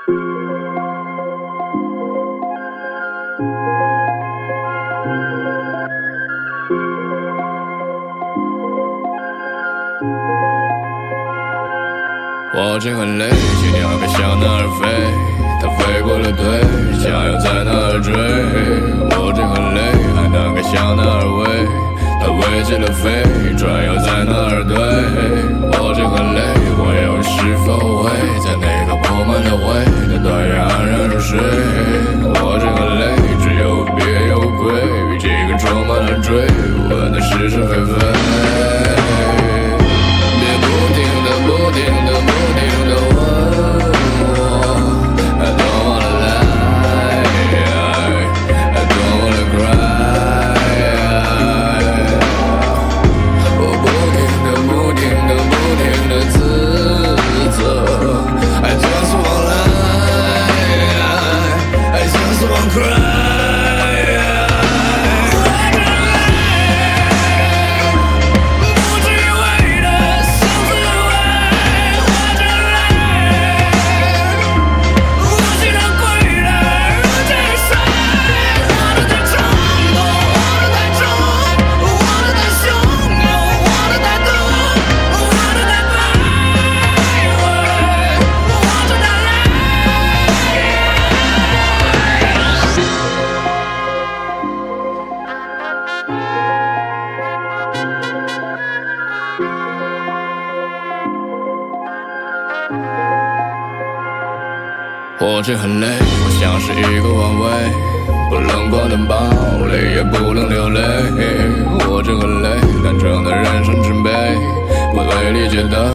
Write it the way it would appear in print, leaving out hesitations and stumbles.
我真很累，今天该向哪儿飞？它飞过了腿，想要在哪儿追？我真很累，还能该向哪儿飞？它飞起了飞，转又在哪儿对？我真很累，我又是否会在那个铺满了灰的断崖安然入睡？我真很累，只有别有归，几个充满了追问的是是非非。我真很累，我像是一个王位，不能光灯暴力，也不能流泪。我真很累，单纯的人生之悲，不为理解的。